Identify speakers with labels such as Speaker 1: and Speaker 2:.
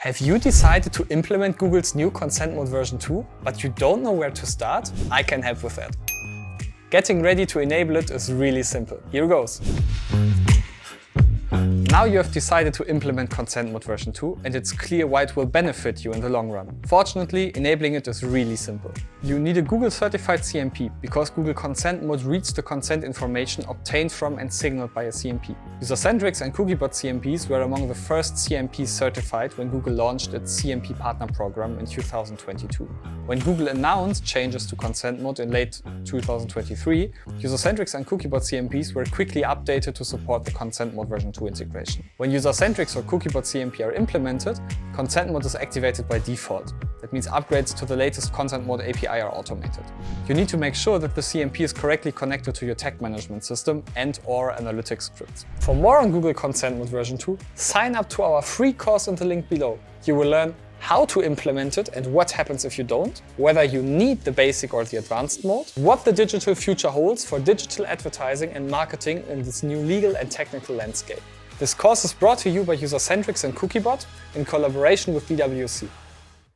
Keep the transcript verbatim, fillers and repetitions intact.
Speaker 1: Have you decided to implement Google's new consent mode version two, but you don't know where to start? I can help with that. Getting ready to enable it is really simple. Here goes. Now you have decided to implement consent mode version two, and it's clear why it will benefit you in the long run. Fortunately, enabling it is really simple. You need a Google certified C M P because Google Consent Mode reads the consent information obtained from and signaled by a C M P. Usercentrics and Cookiebot C M Ps were among the first C M Ps certified when Google launched its C M P partner program in two thousand twenty-two. When Google announced changes to consent mode in late two thousand twenty-three, Usercentrics and Cookiebot C M Ps were quickly updated to support the consent mode version two integration. When Usercentrics or Cookiebot C M P are implemented, consent mode is activated by default. That means upgrades to the latest consent mode A P I are automated. You need to make sure that the C M P is correctly connected to your tag management system and or analytics scripts. For more on Google Consent Mode version two, sign up to our free course in the link below. You will learn how to implement it and what happens if you don't, whether you need the basic or the advanced mode, what the digital future holds for digital advertising and marketing in this new legal and technical landscape. This course is brought to you by Usercentrics and Cookiebot in collaboration with B W C.